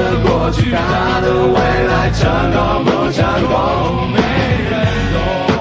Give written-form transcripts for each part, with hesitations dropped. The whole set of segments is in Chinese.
的过去，他的未来成功不成功，没人懂。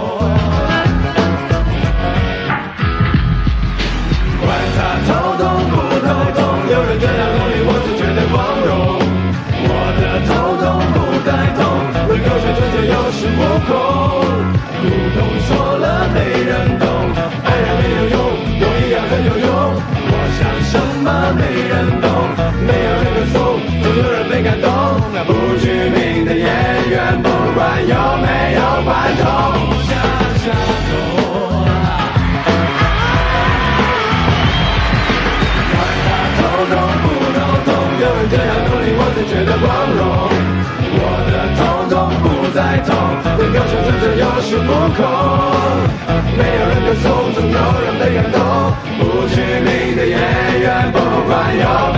管他头痛不头痛，有人这样努力，我只觉得光荣。我的头痛不再痛，流血纯洁有恃无恐。苦痛说了没人懂，爱人没有用，用一样很有用。我想什么没人懂，没有人歌颂，总有人被感动。不具名的演员，不管有没有观众，下下走。管他头痛不头痛，有人这样努力，我才觉得光荣。我的头痛不再痛，能够想象着有恃无恐。没有人歌颂，总有人被感动。不具名的演员，不管有